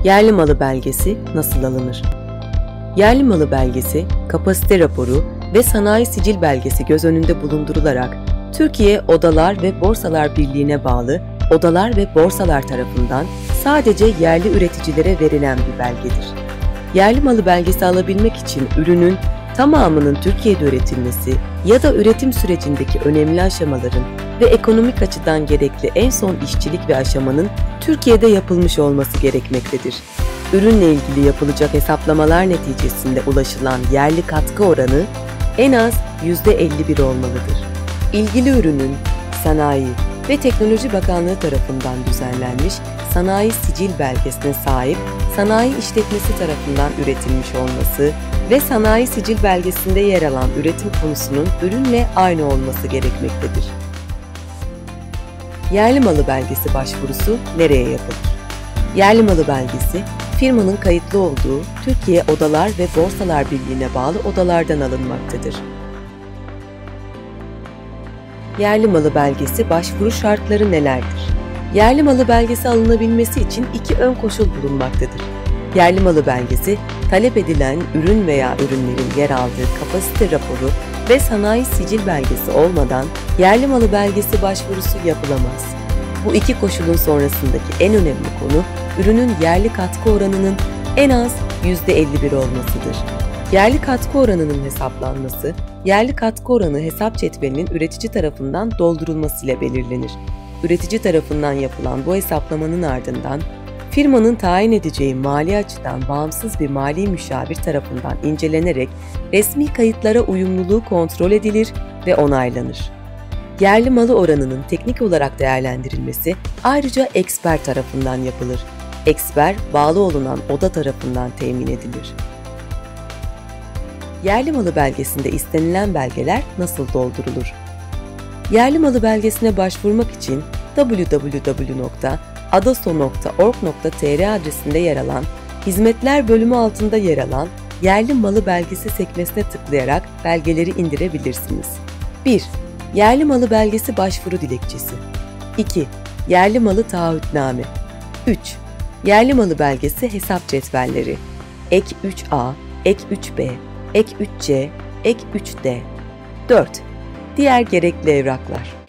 Yerli malı belgesi nasıl alınır? Yerli malı belgesi, kapasite raporu ve sanayi sicil belgesi göz önünde bulundurularak Türkiye Odalar ve Borsalar Birliği'ne bağlı odalar ve borsalar tarafından sadece yerli üreticilere verilen bir belgedir. Yerli malı belgesi alabilmek için ürünün tamamının Türkiye'de üretilmesi ya da üretim sürecindeki önemli aşamaların ve ekonomik açıdan gerekli en son işçilik ve aşamanın Türkiye'de yapılmış olması gerekmektedir. Ürünle ilgili yapılacak hesaplamalar neticesinde ulaşılan yerli katkı oranı en az %51 olmalıdır. İlgili ürünün Sanayi ve Teknoloji Bakanlığı tarafından düzenlenmiş sanayi sicil belgesine sahip sanayi işletmesi tarafından üretilmiş olması ve sanayi sicil belgesinde yer alan üretim konusunun ürünle aynı olması gerekmektedir. Yerli malı belgesi başvurusu nereye yapılır? Yerli malı belgesi, firmanın kayıtlı olduğu Türkiye Odalar ve Borsalar Birliği'ne bağlı odalardan alınmaktadır. Yerli malı belgesi başvuru şartları nelerdir? Yerli malı belgesi alınabilmesi için iki ön koşul bulunmaktadır. Yerli malı belgesi, talep edilen ürün veya ürünlerin yer aldığı kapasite raporu ve sanayi sicil belgesi olmadan yerli malı belgesi başvurusu yapılamaz. Bu iki koşulun sonrasındaki en önemli konu, ürünün yerli katkı oranının en az %51 olmasıdır. Yerli katkı oranının hesaplanması, yerli katkı oranı hesap cetvelinin üretici tarafından doldurulmasıyla belirlenir. Üretici tarafından yapılan bu hesaplamanın ardından, firmanın tayin edeceği mali açıdan bağımsız bir mali müşavir tarafından incelenerek resmi kayıtlara uyumluluğu kontrol edilir ve onaylanır. Yerli malı oranının teknik olarak değerlendirilmesi ayrıca eksper tarafından yapılır. Eksper, bağlı olunan oda tarafından temin edilir. Yerli malı belgesinde istenilen belgeler nasıl doldurulur? Yerli malı belgesine başvurmak için www.adaso.org.tr adresinde yer alan, Hizmetler bölümü altında yer alan Yerli malı belgesi sekmesine tıklayarak belgeleri indirebilirsiniz. 1. Yerli malı belgesi başvuru dilekçesi. 2. Yerli malı taahhütname. 3. Yerli malı belgesi hesap cetvelleri. Ek 3A, Ek 3B, Ek 3C, Ek 3D. 4. Diğer gerekli evraklar.